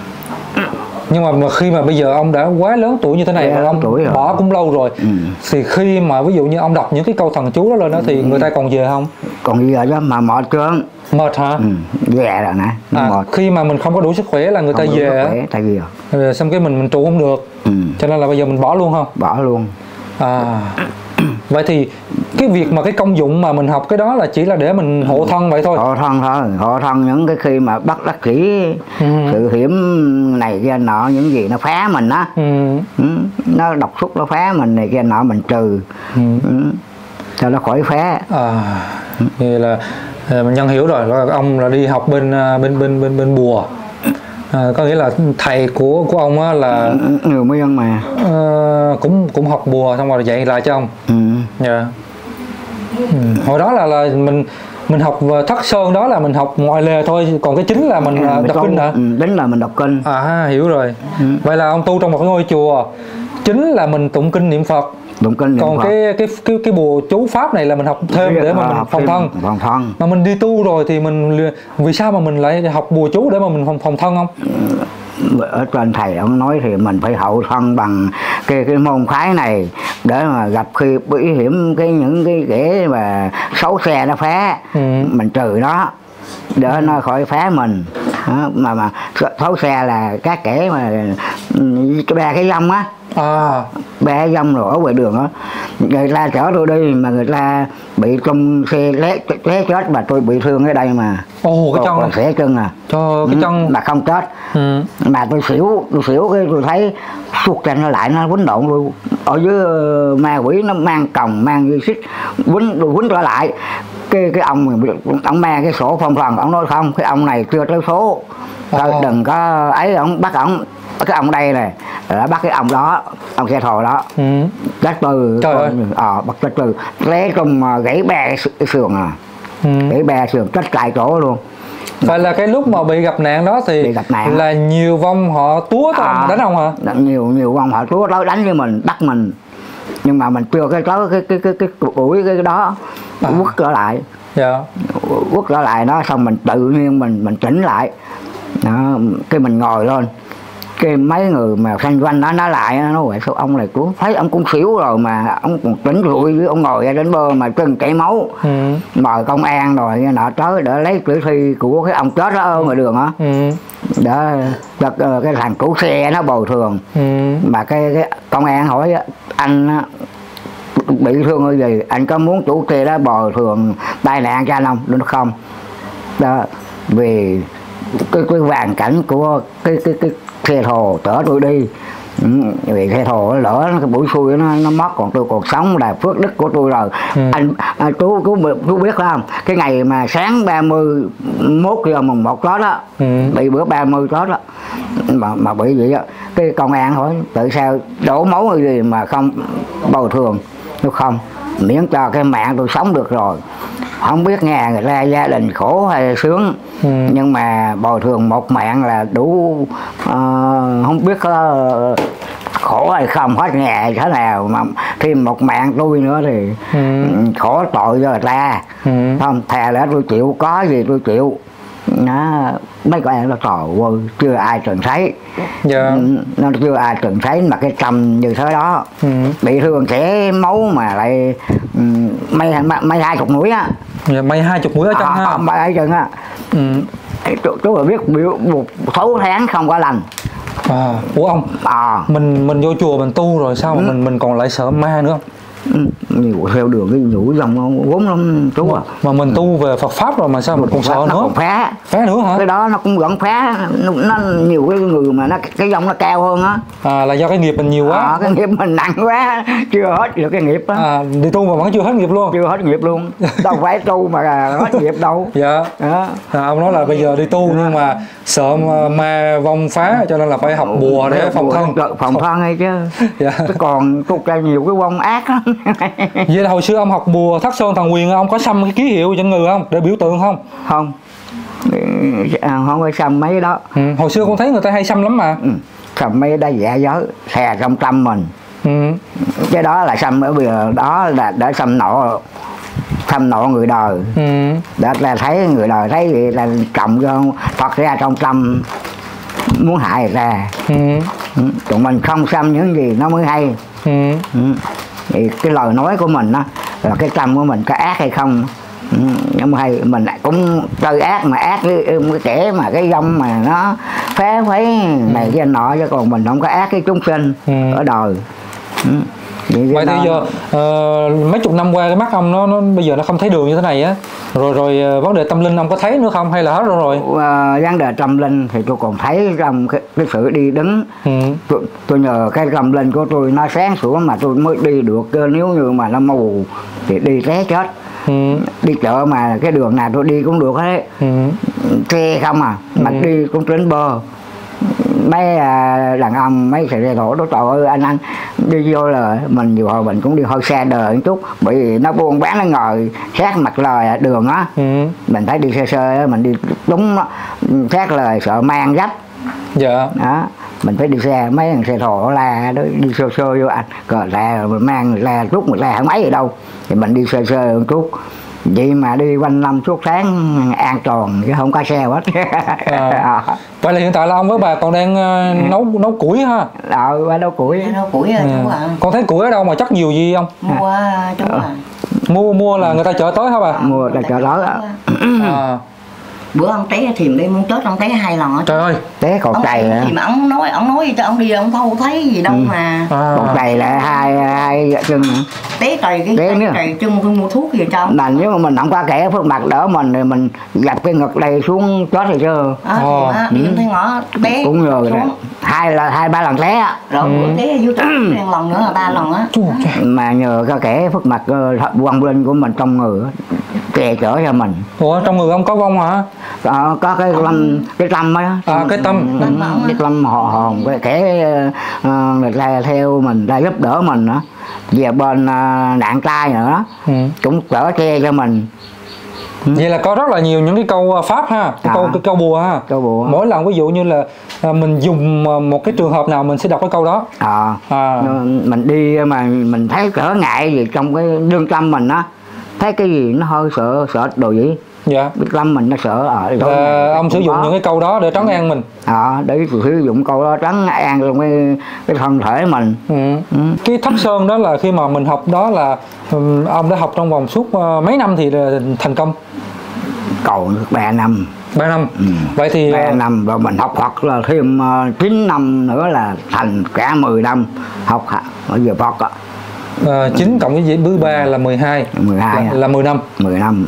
Nhưng mà, mà khi mà bây giờ ông đã quá lớn tuổi như thế này và ông tuổi rồi. Bỏ cũng lâu rồi, ừ. Thì khi mà ví dụ như ông đọc những cái câu thần chú đó lên đó thì ừ. người ta còn về không? Còn về đó mà mệt trơn. Mệt hả? Ừ. Về rồi nè. À, khi mà mình không có đủ sức khỏe là người không ta về khỏe, tại vì rồi xong cái mình mình trụ không được, ừ. Cho nên là bây giờ mình bỏ luôn không? Bỏ luôn. À. Vậy thì cái việc mà cái công dụng mà mình học cái đó là chỉ là để mình hộ thân vậy thôi. Hộ thân thôi, hộ thân những cái khi mà bắt đắc chỉ ừ. sự hiểm này kia nọ, những gì nó phá mình á, ừ. Ừ. Nó độc xuất nó phá mình này kia nọ mình trừ, ừ. Ừ. Cho nó khỏi phá. À, thì là mình Nhân hiểu rồi, là ông là đi học bên bên bên bên bên bùa. À, có nghĩa là thầy của của ông á là người Miên mà uh, cũng cũng học bùa xong rồi dạy lại cho ông. Ừ. Yeah. Ừ. Hồi đó là là mình mình học Thất Sơn đó là mình học ngoài lề thôi, còn cái chính là mình à, đọc kinh hả? Ừ, chính là mình đọc kinh. À, hiểu rồi. Ừ. Vậy là ông tu trong một cái ngôi chùa, chính là mình tụng kinh niệm Phật. Tụng kinh niệm còn Phật. cái cái cái cái bùa chú pháp này là mình học thêm để mà à, mình phòng thân. Phòng thân. Mà mình đi tu rồi thì mình vì sao mà mình lại học bùa chú để mà mình phòng phòng thân không? Ở trên thầy ông nói thì mình phải hậu thân bằng cái cái môn phái này để mà gặp khi bí hiểm cái những cái kẻ mà xấu xe nó phá, ừ. Mình trừ nó để ừ. nó khỏi phá mình. Đó, mà mà xấu xe là các kẻ mà ba cái dông á, à. ba cái dông rồi ở ngoài đường á, người ta chở tôi đi mà người ta bị trong xe lé lé chết mà tôi bị thương ở đây mà. Ồ, cái chân xẻ chân à, cho cái chân mà không chết, ừ. Mà tôi xỉu tôi xỉu cái tôi thấy suốt chân nó lại nó quýnh lộn luôn ở dưới ma quỷ nó mang còng mang dây xích quýnh tôi quýnh trở lại cái cái ông ông mang cái sổ phong phần ông nói không cái ông này chưa tới số, à. Đừng có ấy ông bắt ông cái ông đây này đã bắt cái ông đó ông xe thồ đó, ừ. Chết từ ờ bắt chết từ lé trong gãy ba cái sườn à, ừ. Gãy ba sườn chết tại chỗ luôn. Vậy là cái lúc mà bị gặp nạn đó thì nạn. Là nhiều vong họ túa tới à, đánh ông hả? Nhiều nhiều vong họ túa tới đánh với mình bắt mình, nhưng mà mình chưa cái tới cái cái cái cái buổi cái, cái đó à. Quất trở lại, dạ. Quất trở lại nó xong mình tự nhiên mình mình chỉnh lại đó, cái mình ngồi lên cái mấy người mà xanh quanh đó nó lại nó nói sao ông này cũng thấy ông cũng xỉu rồi mà ông còn tỉnh rụi với ông ngồi ra đến bơ mà chân chảy máu, ừ. Mời công an rồi nọ tới để lấy tử thi của cái ông chết đó ở ngoài đường á, ừ. Để cho cái thằng chủ xe nó bồi thường, ừ. Mà cái, cái công an hỏi anh bị thương cái gì anh có muốn chủ xe đó bồi thường tai nạn cho anh không? Nó không đó, vì cái cái hoàn cảnh của cái cái cái xe thồ chở tôi đi, ừ, vì xe thồ nó lỡ cái buổi xui nó nó mất còn tôi còn sống là phước đức của tôi rồi, ừ. Anh à, chú chú chú biết không cái ngày mà sáng ba mươi mốt giờ mùng một Tết đó, ừ. Bị bữa ba mươi Tết đó mà mà bởi vì á cái công an hỏi tại sao đổ máu cái gì mà không bồi thường, nó không miễn cho cái mạng tôi sống được rồi, không biết nghe người ta gia đình khổ hay sướng, ừ. nhưng mà bồi thường một mạng là đủ, uh, không biết có khổ hay không, hết nghe thế nào mà thêm một mạng tôi nữa thì ừ. khổ tội cho người ta, ừ. không thà là tôi chịu, có gì tôi chịu. Nó mấy con em nó trời ơi chưa ai từng thấy, yeah. nó chưa ai từng thấy mà cái trầm như thế đó, ừ. bị thương chảy máu mà lại mấy mấy hai chục mũi á, yeah, mấy hai chục mũi ở trong ha, mấy hai chừng á, ừ. chú, chú phải biết biểu một sáu tháng không có lành. À, ủa ông, à. mình mình vô chùa mình tu rồi sao mà ừ. mình mình còn lại sợ ma nữa không? Nhiều theo đường cái nhũ dòng vốn lắm chú à. Mà mình tu về Phật pháp rồi mà sao mình còn sợ nữa? Nó còn phá phá nữa hả? Cái đó nó cũng vẫn phá, nó, nó nhiều cái người mà nó cái dòng nó cao hơn á. À là do cái nghiệp mình nhiều quá. À, cái nghiệp mình nặng quá chưa hết được cái nghiệp á. À, đi tu mà vẫn chưa hết nghiệp luôn. Chưa hết nghiệp luôn. Đâu phải tu mà hết nghiệp đâu. Dạ. À, ông nói là bây giờ đi tu nhưng mà sợ ma vong phá cho nên là phải học bùa để phòng thân. Phòng thân hay chứ. Dạ. Chứ còn tu ra nhiều cái vong ác lắm. Vậy là hồi xưa ông học bùa Thất Sơn Thần Quyền, ông có xăm cái ký hiệu trên người không để biểu tượng không? Không, không có xăm mấy đó. Ừ. Hồi xưa con thấy người ta hay xăm lắm mà. Ừ. Xăm mấy đó giả giới thè trong tâm mình. Ừ. Cái đó là xăm ở bìa đó là để xăm nộ, xăm nộ người đời. Ừ. Đó là thấy người đời thấy vậy là trọng cho Phật ra trong tâm muốn hại người ta. Ừ. Ừ. Tụi mình không xăm những gì nó mới hay. Ừ. Ừ. Thì cái lời nói của mình đó là cái tâm của mình có ác hay không, ừ, nhưng mà hay mình lại cũng chơi ác mà ác cái, cái kẻ mà cái dông mà nó phá phấy này cái nọ, chứ còn mình không có ác cái chúng sinh ừ. ở đời. Ừ. Vậy thì giờ uh, mấy chục năm qua cái mắt ông nó, nó bây giờ nó không thấy đường như thế này á, rồi rồi uh, vấn đề tâm linh ông có thấy nữa không hay là hết rồi rồi? Uh, vấn đề tâm linh thì tôi còn thấy trong cái, cái sự đi đứng, ừ. tôi, tôi nhờ cái tâm linh của tôi nó sáng sủa mà tôi mới đi được, nếu như mà nó mù thì đi té chết. Ừ. Đi chợ mà cái đường nào tôi đi cũng được hết, ừ. xe không à mà ừ. đi cũng đến bờ. Mấy đàn ông mấy sợi dây thổ đó trời ơi anh anh đi vô là mình nhiều hồi mình cũng đi hơi xa đời một chút, bởi vì nó buôn bán nó ngồi sát mặt lời đường á, ừ. mình thấy đi sơ sơ mình đi đúng đó, sát lời sợ mang gấp. Dạ. Đó mình phải đi xe mấy thằng xe thổ la đó đi sơ sơ vô anh cờ la mình mang la chút mình la không mấy ở đâu thì mình đi sơ sơ một chút. Vậy mà đi quanh năm suốt tháng an toàn chứ không có xe hết. À. Vậy là hiện tại là ông với bà còn đang uh, nấu nấu củi ha? Ờ, bà nấu củi. Nấu củi à, chú à. Con thấy củi ở đâu mà chắc nhiều gì không? Mua chú à. Mua mua là người ta chở tới hả bà? Mua là chở tới. À. Bữa ông té thìm đi muốn chết ông té hai lần á. Trời ơi, té cột chày thì mà ông nói ông nói cho ông đi ông đâu thấy gì đâu ừ. mà. À. Cột chày là hai hai chân. Té trời cái té trời chân tôi mua thuốc gì cho. Mà nếu mà mình không có kẻ phước mặt đỡ mình thì mình dập cái ngực đây xuống chết rồi chứ. À, oh. à, đi thấy ngõ té. Cũng rồi đó. Hai là hai ba lần té á. Rồi ừ. bữa té vô trắng lần nữa là ba lần á. Mà nhờ cái kẻ phước mặt quang linh của mình trong người kè chở cho mình. Ủa trong người ông có vong hả? Ờ, có cái lâm cái tâm á. À cái tâm. Ừ, cái tâm họ hồn cái kẻ uh, người ta theo mình ra giúp đỡ mình nữa. Về bên uh, nạn trai nữa ừ. cũng chở che cho mình. Ừ. Vậy là có rất là nhiều những cái câu pháp ha, cái à, câu cái câu bùa ha. Câu bùa. Mỗi lần ví dụ như là à, mình dùng một cái trường hợp nào mình sẽ đọc cái câu đó. À, à. Mình đi mà mình thấy trở ngại gì trong cái lương tâm mình á, thấy cái gì nó hơi sợ sợ đồ gì. Dạ. Biết lâm mình nó sợ ở đó. Là ông sử dụng đó. Những cái câu đó để trấn an mình. À, để sử dụng câu đó trấn an trong cái cái thân thể mình. Ừ. Ừ. Cái Thất Sơn đó là khi mà mình học đó là um, ông đã học trong vòng suốt uh, mấy năm thì thành công? Còn ba năm. Ba năm. Ừ. Vậy thì ba năm và mình học Phật là thêm uh, chín năm nữa là thành cả mười năm học ở giờ Phật á. À, chín cộng với bữa ba là mười hai. mười hai là, là mười năm. mười năm.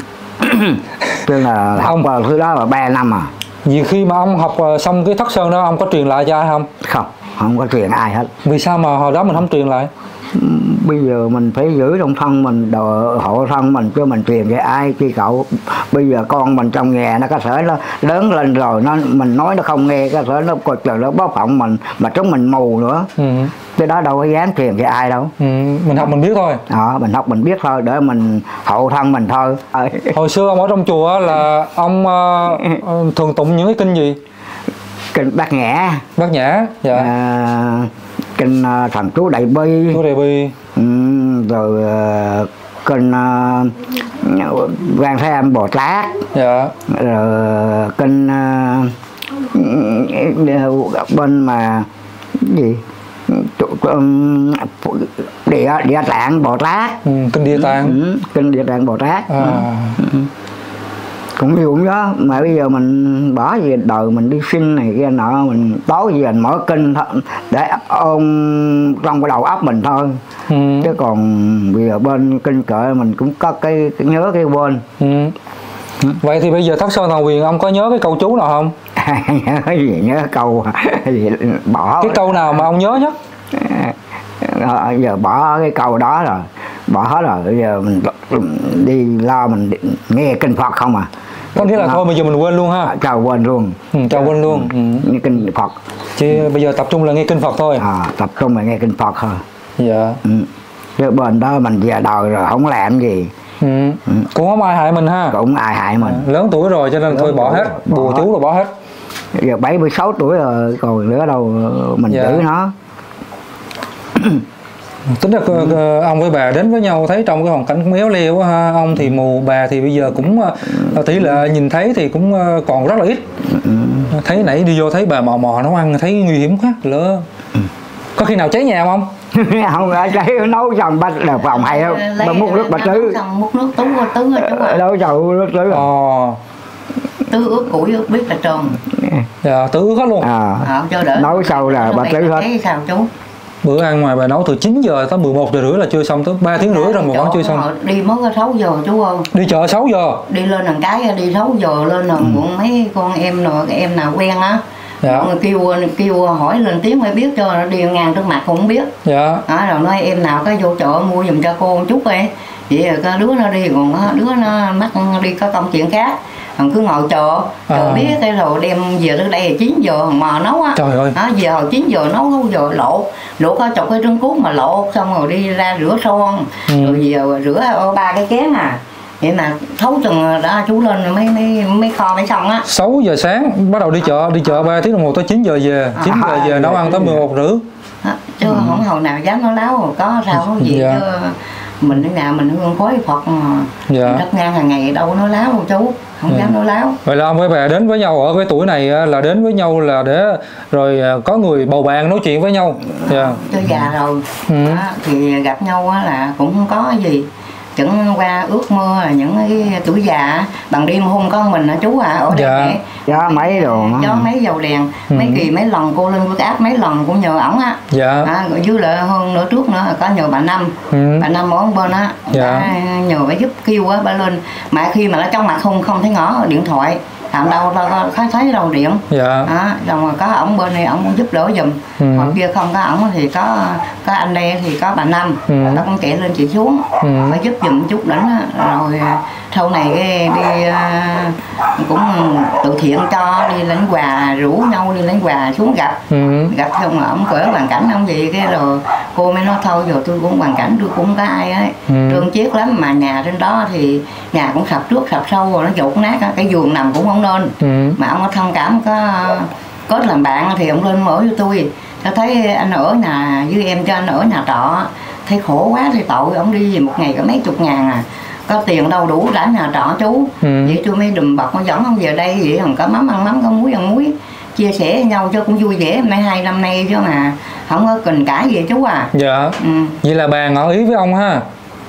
Tức là học ông vào thứ đó là ba năm à. Vì khi mà ông học xong cái Thất Sơn đó ông có truyền lại cho ai không? Không, không có truyền ai hết. Vì sao mà hồi đó mình không truyền lại? bây giờ mình phải giữ trong thân mình, đồ hộ thân mình, chứ mình truyền cho ai chi cậu. Bây giờ con mình trong nhà nó có thể nó lớn lên rồi, nó mình nói nó không nghe, có thể nó coi trời nó bóp phỏng mình, mà chúng mình mù nữa. Ừ. Cái đó đâu có dám truyền cho ai đâu. Ừ. Mình học mình biết thôi. Đó, mình học mình biết thôi, để mình hộ thân mình thôi. Hồi xưa ông ở trong chùa là ông uh, thường tụng những cái kinh gì? Kinh Bát Nhã. Bát Nhã, dạ. À, kinh uh, Thần Chú Đại Bi. Chú Đại Bi. Ừ, rồi uh, kinh uh, Quan Thế Âm Bồ Tát. Dạ. Rồi uh, kinh uh, bên mà gì um, địa địa tạng Bồ Tát. Ừ, kinh Địa Tạng. Ừ, kinh Địa Tạng Bồ Tát. À. Ừ. Cũng nhiều cũng đó, mà bây giờ mình bỏ về đời mình đi sinh này kia nọ, mình tối về mình mở kinh thôi để ôm trong cái đầu óc mình thôi. Ừ. Chứ còn bây giờ bên kinh kệ mình cũng có cái, cái nhớ cái quên. Ừ. Ừ. Vậy thì bây giờ Thất Sơn Thần Quyền ông có nhớ cái câu chú nào không? Nhớ gì, nhớ câu gì bỏ cái câu nào mà ông nhớ nhất? À, giờ bỏ cái câu đó rồi, bỏ hết rồi, bây giờ mình đi lo mình nghe kinh Phật không à. Có nghĩa là à, thôi bây giờ mình quên luôn ha. Chào quên luôn. Ừ, chào quên luôn. Ừ. Nghe kinh Phật. Chứ bây giờ tập trung là nghe kinh Phật thôi. À, tập trung là nghe kinh Phật thôi. Dạ. Ừ. Chứ bên đó mình về đời rồi không làm gì. Ừ. Ừ. Cũng không ai hại mình ha. Cũng ai hại mình. À, lớn tuổi rồi cho nên lớn thôi bỏ hết, bỏ bùa chú rồi bỏ hết. Giờ bảy mươi sáu tuổi rồi còn nữa đâu mình dạ. giữ nó. Tính ra ừ. ông với bà đến với nhau thấy trong cái hoàn cảnh cũng éo leo ha. Ông thì mù, bà thì bây giờ cũng tỷ lệ nhìn thấy thì cũng còn rất là ít. Ừ. Thấy nãy đi vô thấy bà mò mò nấu ăn thấy nguy hiểm quá lỡ. Ừ. Có khi nào cháy nhà không? Không, cháy nấu xong bắt là phòng hay không? Bà múc nước bà tứ. Múc nước tứ tứ chú ạ. Đâu chậu nước tứ. Ờ. Tứ ướp củi ướp biết là trơn. Dạ, tứ ướp hết luôn. À. À, cho đỡ. Nấu sau là bà tứ hết. Sao chú? Bữa ăn ngoài bà nấu từ chín giờ tới mười một giờ rưỡi là chưa xong, tới ba tiếng rưỡi rồi mà vẫn chưa xong. Đi mới có sáu giờ chú ơi. Đi chợ sáu giờ. Đi lên đằng cái đi sáu giờ lên rồi. Ừ. Cũng mấy con em rồi cái em nào quen á. Dạ. Kêu kêu hỏi lên tiếng mới biết, cho nó đi ngang trước mặt cũng biết. Dạ. Đó, rồi nói em nào cái vô chợ mua giùm cho cô một chút đi. Vậy rồi cái đứa nó đi, còn đứa nó mắc đi có công chuyện khác. Còn cứ ngồi chờ, chờ à. biết cái rồi đem về tới đây là chín giờ mà nấu á. Trời ơi. Đó, giờ hồi chín giờ nấu nấu giờ lột, lột có chọc cái trứng cuốn mà lột xong rồi đi ra rửa son, ừ. rồi giờ rửa ba cái chén à. Vậy mà thấu chừng đó chú lên mấy mấy mấy kho mấy xong á. sáu giờ sáng bắt đầu đi chợ, đi chợ ba tiếng đồng hồ tới chín giờ về, chín giờ về nấu ăn tới mười một rưỡi. Chứ ừ. không hồi nào dám nói láo có sao có gì dạ. Chứ mình ở nhà mình hương khói Phật mà dạ. Đất ngang hàng ngày đâu nói láo đâu chú, không dạ. Dám nói láo. Vậy là ông với bà đến với nhau ở cái tuổi này là đến với nhau là để rồi có người bầu bạn nói chuyện với nhau. Dạ. Cho già rồi ừ. Đó, thì gặp nhau là cũng không có gì. Chẳng qua ước mơ là những cái tuổi già bằng đêm hôm con mình hả chú à, ở đây dạ. Gió mấy đồ gió mấy dầu đèn ừ. Mấy kỳ mấy lần cô lên huyết áp mấy lần cũng nhờ ổng á dạ. À, rồi dưới lại hơn nữa trước nữa có nhờ bà Năm ừ. Bà Năm ở bên á dạ. Nhờ bà giúp kêu á bà lên mà khi mà nó trong mặt không không thấy ngỏ điện thoại làm đâu đâu có thấy đâu điện dạ. À, rồi có ổng bên này ổng giúp đỡ giùm ừ. Còn kia không có ổng thì có có anh đây thì có bà Năm ừ. Nó cũng chạy lên chị xuống ừ. Phải giúp giùm chút đỉnh rồi sau này cái đi uh, cũng từ thiện cho đi lãnh quà rủ nhau đi lãnh quà xuống gặp ừ. Gặp không ổng cỡ hoàn cảnh không gì cái rồi cô mới nói thôi giờ tôi cũng hoàn cảnh tôi cũng có ai ấy ừ. Trơn chiếc lắm mà nhà trên đó thì nhà cũng sập trước sập sâu rồi nó dột nát cái giường nằm cũng không nên ừ. Mà ông có thông cảm có có làm bạn thì ông lên mở cho tôi tôi thấy anh ở nhà với em cho anh ở nhà trọ thấy khổ quá thì tội ông đi về một ngày có mấy chục ngàn à có tiền đâu đủ trả nhà trọ chú ừ. Vậy tôi mới đùm bọc nó dẫn ông về đây vậy còn có mắm ăn mắm có muối ăn muối chia sẻ với nhau cho cũng vui vẻ mấy hai năm nay chứ mà không có cần cãi gì chú à dạ ừ. Vậy là bà ngỏ ý với ông ha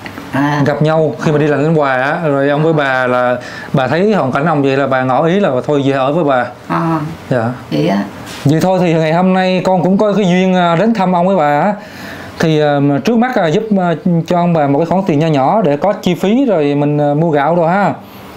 à. Gặp nhau khi mà đi làm lãnh quà á rồi ông với bà là bà thấy hoàn cảnh ông vậy là bà ngỏ ý là thôi về ở với bà à. Dạ vậy á vậy thôi thì ngày hôm nay con cũng có cái duyên đến thăm ông với bà á thì uh, trước mắt uh, giúp uh, cho ông bà một cái khoản tiền nho nhỏ để có chi phí rồi mình uh, mua gạo rồi ha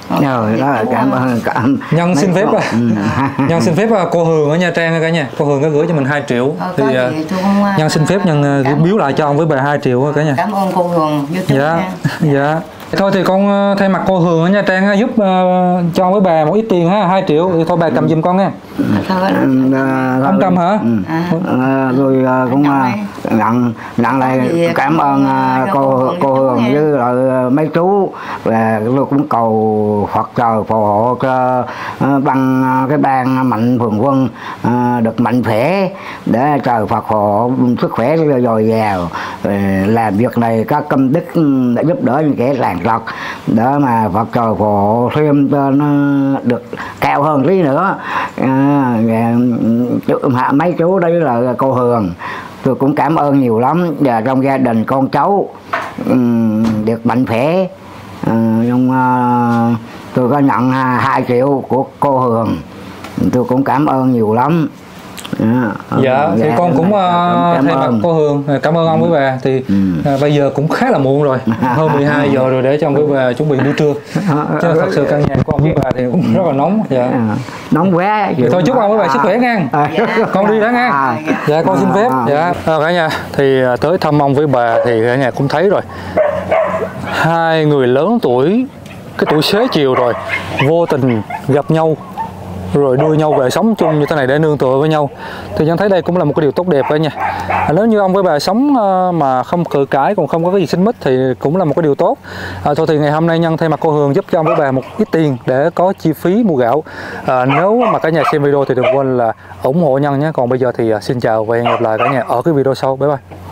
Rồi đó là cảm ơn cảm Nhân xin phép ừ. Nhân xin phép cô Hường ở Nha Trang cả nhà, cô Hường có gửi cho mình hai triệu Ờ, thì Nhân xin phép Nhân cảm biếu lại cho ông với bà hai triệu cả nhà. Cảm ơn cô Hường giúp Dạ nha. dạ. Thôi thì con thay mặt cô Hường ở Nha Trang giúp uh, cho với bà một ít tiền ha, hai triệu thì thôi bà cầm giùm con nha. Thôi Ông cầm hả? Ừ. À, rồi uh, cũng uh, nặng nặng lại cảm ơn uh, cô cô Hường với lại mấy chú, và tôi cũng cầu Phật trời phù hộ cho uh, bằng cái ban Mạnh Thường Quân uh, được mạnh khỏe, để trời Phật phù hộ sức khỏe dồi dào, uh, làm việc này các công đức để giúp đỡ những kẻ làng trật, để mà Phật trời phù hộ thêm cho nó được cao hơn tí nữa. À, hạ mấy chú đấy là cô Hường, tôi cũng cảm ơn nhiều lắm, và trong gia đình con cháu um, được mạnh khỏe. Uh, trong, uh, tôi có nhận hai triệu của cô Hường, tôi cũng cảm ơn nhiều lắm. À, dạ thì dạ, con cũng uh, thay mặt cô Hường cảm ơn ông với bà. Thì ừ. uh, bây giờ cũng khá là muộn rồi, hơn mười hai giờ rồi, để cho ông với bà chuẩn bị bữa trưa, chứ thật sự căn nhà của ông với bà thì cũng rất là nóng. Dạ. Nóng quá thì thôi chúc ông với bà sức khỏe nha. Dạ. Con đi đã nha. À, dạ con xin phép. Dạ à, cả nhà thì tới thăm ông với bà thì cả nhà cũng thấy rồi, hai người lớn tuổi, cái tuổi xế chiều rồi, vô tình gặp nhau rồi đưa nhau về sống chung như thế này để nương tựa với nhau, thì Nhân thấy đây cũng là một cái điều tốt đẹp cả nha. À, nếu như ông với bà sống uh, mà không cự cãi, còn không có cái gì xích mích thì cũng là một cái điều tốt. À, thôi thì ngày hôm nay Nhân thay mặt cô Hường giúp cho ông với bà một ít tiền để có chi phí mua gạo. À, nếu mà cả nhà xem video thì đừng quên là ủng hộ Nhân nhé. Còn bây giờ thì uh, xin chào và hẹn gặp lại cả nhà ở cái video sau. Bye bye.